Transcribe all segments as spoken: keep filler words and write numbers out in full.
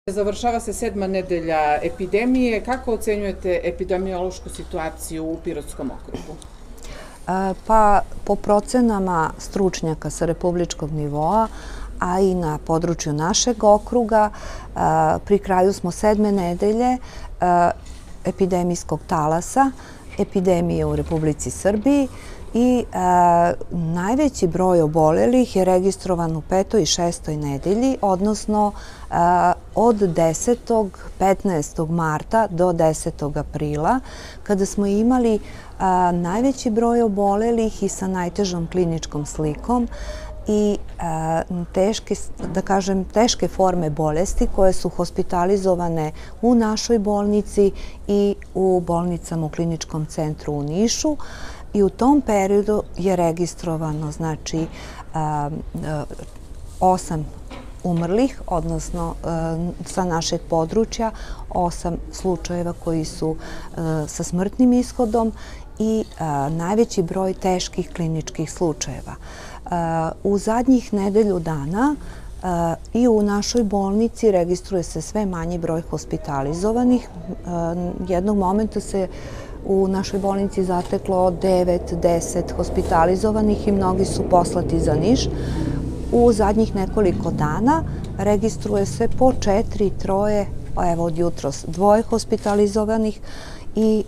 Završava se sedma nedelja epidemije. Kako ocenjujete epidemiološku situaciju u Pirotskom okrugu? Pa, po procenama stručnjaka sa republičkog nivoa, a i na području našeg okruga, pri kraju smo sedme nedelje epidemijskog talasa, epidemije u Republici Srbiji i najveći broj obolelih je registrovan u petoj i šestoj nedelji, odnosno od desetog, petnaestog marta do desetog aprila, kada smo imali najveći broj obolelih i sa najtežom kliničkom slikom i teške, da kažem, teške forme bolesti koje su hospitalizovane u našoj bolnici i u bolnicama u Kliničkom centru u Nišu. I u tom periodu je registrovano, znači, osam umrlih, odnosno sa našeg područja, osam slučajeva koji su sa smrtnim ishodom i najveći broj teških kliničkih slučajeva. U zadnjih nedelju dana i u našoj bolnici registruje se sve manji broj hospitalizovanih. Jednog momenta se u našoj bolnici zateklo devet, deset hospitalizovanih i mnogi su poslati za Niš. U zadnjih nekoliko dana registruje se po četiri, troje, evo od jutros dvoje hospitalizovanih i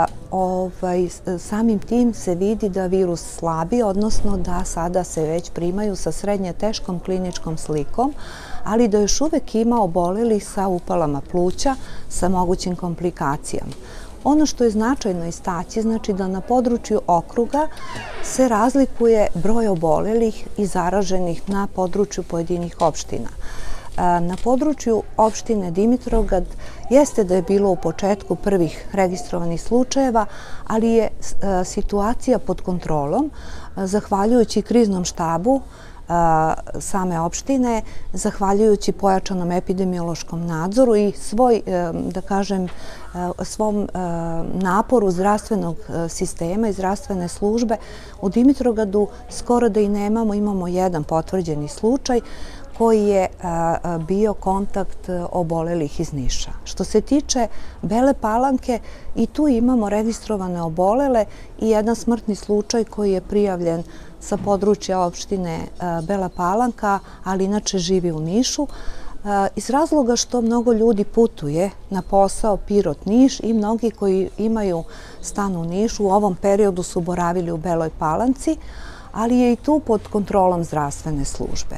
samim tim se vidi da virus slabi, odnosno da sada se već primaju sa srednje teškom kliničkom slikom, ali da još uvek ima obolelih sa upalama pluća, sa mogućim komplikacijama. Ono što je značajno istaći, znači da na području okruga se razlikuje broj obolelih i zaraženih na području pojedinih opština. Na području opštine Dimitrovgrad jeste da je bilo u početku prvih registrovanih slučajeva, ali je situacija pod kontrolom, zahvaljujući kriznom štabu same opštine, zahvaljujući pojačanom epidemiološkom nadzoru i svoj, da kažem, svom naporu zdravstvenog sistema i zdravstvene službe. U Dimitrovgradu skoro da i nemamo, imamo jedan potvrđeni slučaj koji je bio kontakt obolelih iz Niša. Što se tiče Bele Palanke, i tu imamo registrovane obolele i jedan smrtni slučaj koji je prijavljen sa područja opštine Bela Palanka, ali inače živi u Nišu, iz razloga što mnogo ljudi putuje na posao Pirot-Niš i mnogi koji imaju stan u Nišu u ovom periodu su boravili u Beloj Palanci, ali je i tu pod kontrolom zdravstvene službe.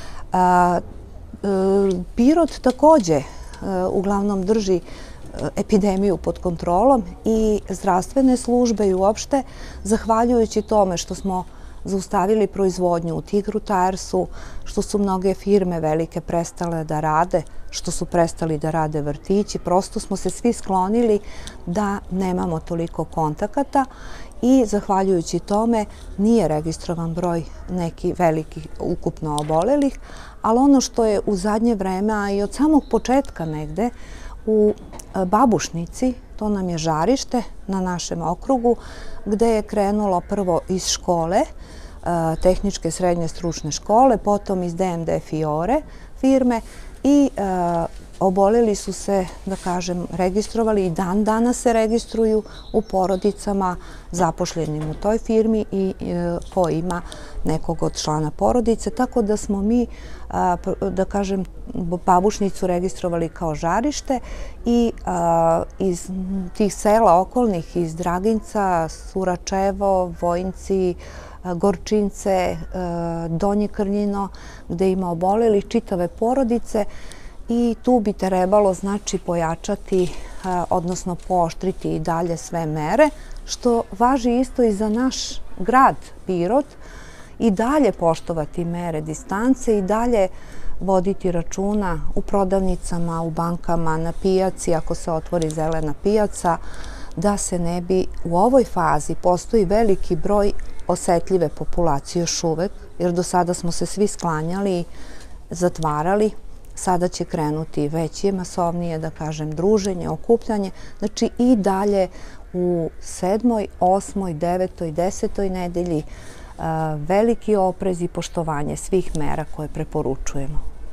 Pirot takođe uglavnom drži epidemiju pod kontrolom i zdravstvene službe i uopšte, zahvaljujući tome što smo zaustavili proizvodnju u Tigru Tiresu, što su mnoge firme velike prestale da rade, što su prestali da rade vrtići, prosto smo se svi sklonili da nemamo toliko kontakata i zahvaljujući tome nije registrovan broj neki veliki ukupno obolelih, ali ono što je u zadnje vreme, a i od samog početka negde, u Babušnici, to nam je žarište na našem okrugu, gde je krenulo prvo iz škole, tehničke srednje stručne škole, potom iz D M D Fiore firme i oboleli su se, da kažem, registrovali i dan danas se registruju u porodicama zapošljenim u toj firmi i ko ima nekog od člana porodice, tako da smo mi, da kažem, Babušnicu registrovali kao žarište i iz tih sela okolnih, iz Draginca, Suračevo, Vojinci, Gorčince, Donje Krnjino, gde ima obolelih čitave porodice i tu bi trebalo, znači, pojačati, odnosno pooštriti i dalje sve mere, što važi isto i za naš grad Pirot, i dalje poštovati mere distance i dalje voditi računa u prodavnicama, u bankama, na pijaci, ako se otvori zelena pijaca, da se ne bi u ovoj fazi, postoji veliki broj osetljive populacije još uvek, jer do sada smo se svi sklanjali, zatvarali, sada će krenuti veće, masovnije, da kažem, druženje, okupljanje, znači i dalje u sedmoj, osmoj, devetoj, desetoj nedelji veliki oprez i poštovanje svih mera koje preporučujemo.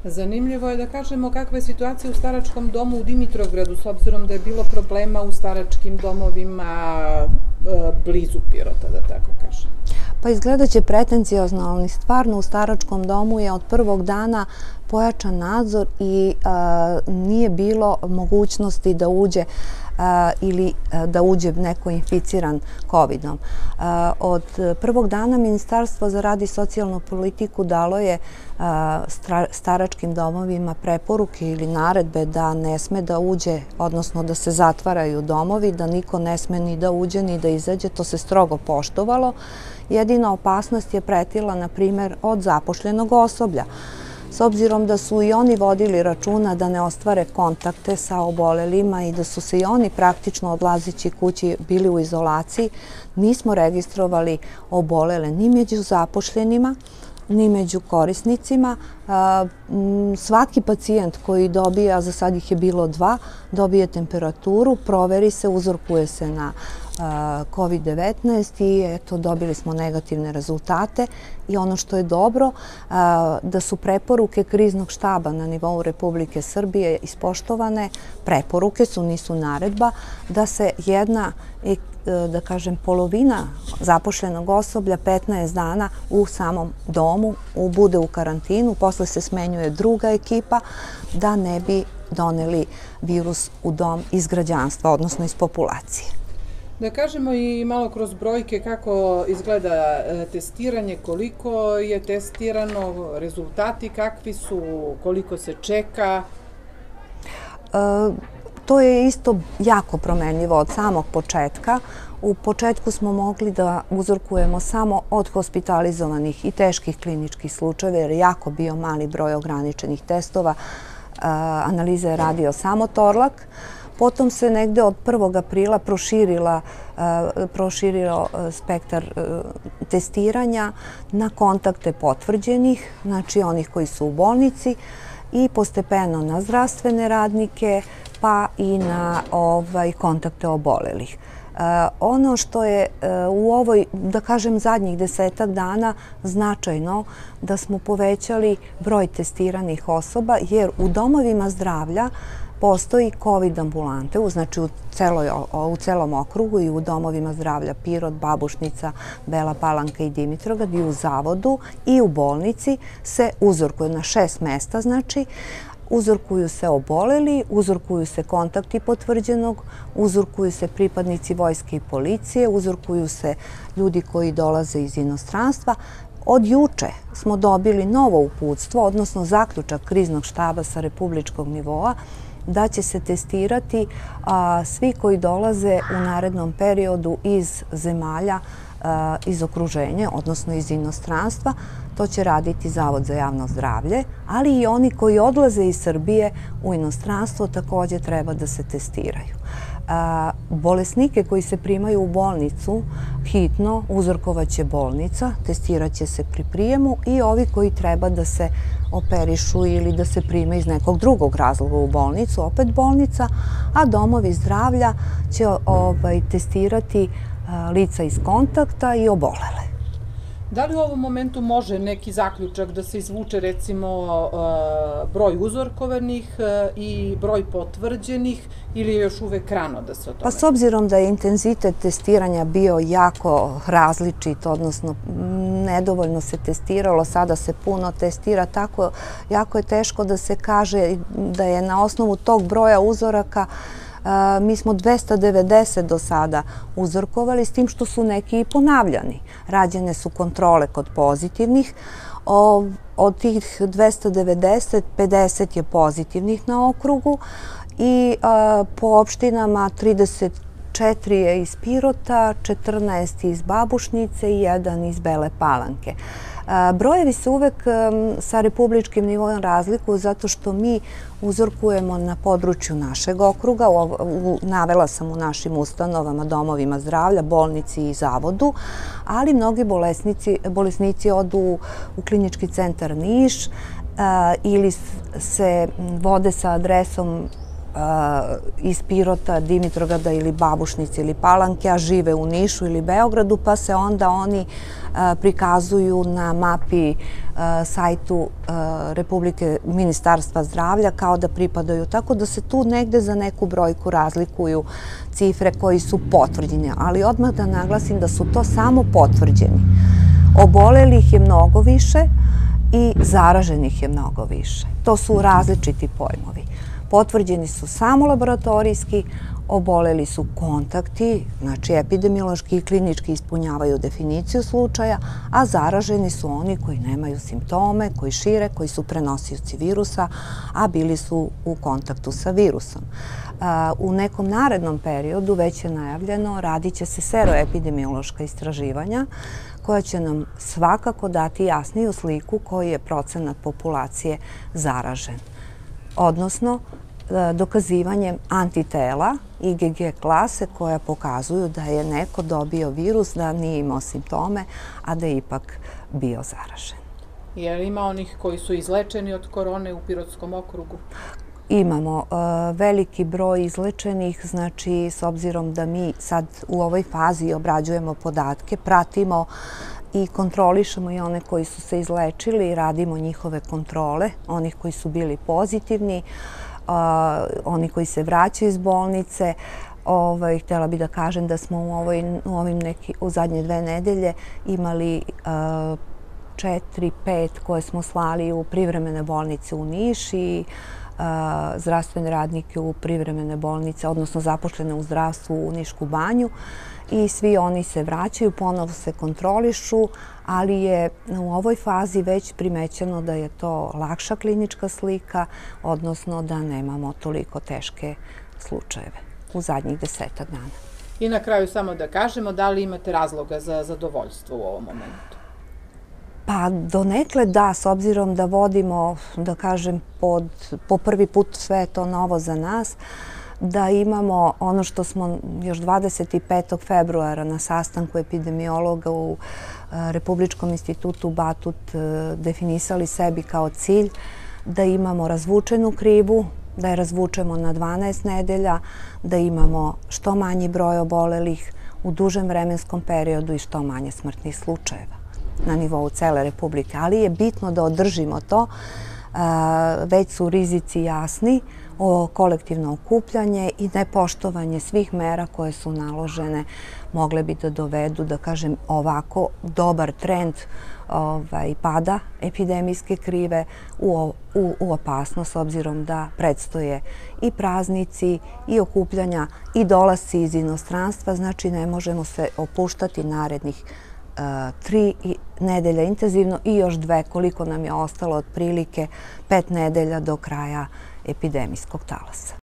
Zanimljivo je da kažemo kakva je situacija u staračkom domu u Dimitrovgradu, s obzirom da je bilo problema u staračkim domovima blizu Pirota, da tako kažem. Pa izgleda će pretencijozno, ali stvarno u staračkom domu je od prvog dana pojačan nadzor i nije bilo mogućnosti da uđe ili da uđe neko inficiran kovidom. Od prvog dana Ministarstvo za rad i socijalnu politiku dalo je staračkim domovima preporuke ili naredbe da ne sme da uđe, odnosno da se zatvaraju domovi, da niko ne sme ni da uđe ni da izađe. To se strogo poštovalo. Jedina opasnost je pretila, na primjer, od zapošljenog osoblja. S obzirom da su i oni vodili računa da ne ostvare kontakte sa obolelima i da su se i oni praktično odlazeći kući bili u izolaciji, nismo registrovali obolele ni među zapošljenima, ni među korisnicima. Svaki pacijent koji dobija, za sad ih je bilo dva, dobije temperaturu, proveri se, uzorkuje se na kovid devetnaest i eto, dobili smo negativne rezultate. I ono što je dobro, da su preporuke kriznog štaba na nivou Republike Srbije ispoštovane. Preporuke su, nisu naredba, da se jedna, da kažem, polovina zapošljenog osoblja petnaest dana u samom domu bude u karantinu, posle se smenjuje druga ekipa da ne bi doneli virus u dom iz građanstva, odnosno iz populacije. Da kažemo i malo kroz brojke kako izgleda testiranje, koliko je testirano, rezultati kakvi su, koliko se čeka? To je isto jako promenljivo od samog početka. U početku smo mogli da uzorkujemo samo od hospitalizovanih i teških kliničkih slučajeva, jer je jako bio mali broj ograničenih testova. Analiza je radio samo Torlak. Potom se negde od prvog aprila proširio spektar testiranja na kontakte potvrđenih, znači onih koji su u bolnici, i postepeno na zdravstvene radnike, pa i na kontakte obolelih. Ono što je u ovoj, da kažem, zadnjih desetak dana značajno, da smo povećali broj testiranih osoba, jer u domovima zdravlja postoji COVID ambulante, znači u celom okrugu i u domovima zdravlja Pirot, Babušnica, Bela Palanka i Dimitrovgrad, i u zavodu i u bolnici se uzorkuje na šest mesta, znači uzorkuju se oboleli, uzorkuju se kontakti potvrđenog, uzorkuju se pripadnici vojske i policije, uzorkuju se ljudi koji dolaze iz inostranstva. Od juče smo dobili novo uputstvo, odnosno zaključak kriznog štaba sa republičkog nivoa, da će se testirati svi koji dolaze u narednom periodu iz zemalja iz okruženja, odnosno iz inostranstva. To će raditi Zavod za javno zdravlje, ali i oni koji odlaze iz Srbije u inostranstvo također treba da se testiraju. Bolesnike koji se primaju u bolnicu hitno uzorkovaće bolnica, testirat će se pri prijemu, i ovi koji treba da se operišu ili da se prime iz nekog drugog razloga u bolnicu, opet bolnica, a domovi zdravlja će testirati lica iz kontakta i obolele. Da li u ovom momentu može neki zaključak da se izvuče, recimo, broj uzorkovanih i broj potvrđenih, ili je još uvek rano da se o tome? Pa s obzirom da je intenzitet testiranja bio jako različit, odnosno nedovoljno se testiralo, sada se puno testira, tako jako je teško da se kaže da je na osnovu tog broja uzoraka. Mi smo dvesta devedeset do sada uzorkovali, s tim što su neki i ponavljani. Rađene su kontrole kod pozitivnih. Od tih dvesta devedeset, pedeset je pozitivnih na okrugu i po opštinama trideset četiri je iz Pirota, četrnaest iz Babušnice i jedan iz Bele Palanke. Brojevi se uvek sa republičkim nivoom razlikuju zato što mi uzorkujemo na području našeg okruga, navela sam u našim ustanovama, domovima zdravlja, bolnici i zavodu, ali mnogi bolesnici odu u klinički centar Niš ili se vode sa adresom iz Pirota, Dimitrovgrada ili Babušnice ili Palanke, a žive u Nišu ili Beogradu, pa se onda oni prikazuju na mapi sajtu Republike Ministarstva zdravlja kao da pripadaju. Tako da se tu negde za neku brojku razlikuju cifre koji su potvrđeni. Ali odmah da naglasim da su to samo potvrđeni. Obolelih je mnogo više i zaraženih je mnogo više. To su različiti pojmovi. Potvrđeni su samo laboratorijski, oboleli su kontakti, znači epidemiološki i klinički ispunjavaju definiciju slučaja, a zaraženi su oni koji nemaju simptome, koji šire, koji su prenosioci virusa, a bili su u kontaktu sa virusom. U nekom narednom periodu, već je najavljeno, radit će se seroepidemiološka istraživanja koja će nam svakako dati jasniju sliku koji je procenat populacije zaražen. Odnosno, dokazivanjem antitela I G G klase koja pokazuju da je neko dobio virus, da nije imao simptome, a da je ipak bio zaražen. Je li ima onih koji su izlečeni od korone u Pirotskom okrugu? Imamo veliki broj izlečenih, znači s obzirom da mi sad u ovoj fazi obrađujemo podatke, pratimo i kontrolišemo i one koji su se izlečili, radimo njihove kontrole, onih koji su bili pozitivni, oni koji se vraćaju iz bolnice. Htjela bih da kažem da smo u zadnje dve nedelje imali četiri, pet koje smo slali u privremene bolnice u Niš i zdravstvene radnike u privremene bolnice, odnosno zaposlene u zdravstvu u Nišku banju. I svi oni se vraćaju, ponovo se kontrolišu, ali je u ovoj fazi već primećeno da je to lakša klinička slika, odnosno da nemamo toliko teške slučajeve u zadnjih desetak dana. I na kraju samo da kažemo, da li imate razloga za zadovoljstvo u ovom momentu? Pa donekle da, s obzirom da vodimo, da kažem, po prvi put sve to novo za nas, da imamo ono što smo još dvadeset petog februara na sastanku epidemiologa u Republičkom institutu Batut definisali sebi kao cilj, da imamo razvučenu krivu, da je razvučemo na dvanaest nedelja, da imamo što manji broj obolelih u dužem vremenskom periodu i što manje smrtnih slučajeva na nivou cele Republike. Ali je bitno da održimo to, već su rizici jasni, o kolektivno okupljanje i nepoštovanje svih mera koje su naložene mogle bi da dovedu, da kažem, ovako dobar trend pada epidemijske krive u opasnost, s obzirom da predstoje i praznici, i okupljanja, i dolasci iz inostranstva. Znači, ne možemo se opuštati narednih tri nedelja intenzivno i još dve, koliko nam je ostalo otprilike pet nedelja do kraja epidemijskog talasa.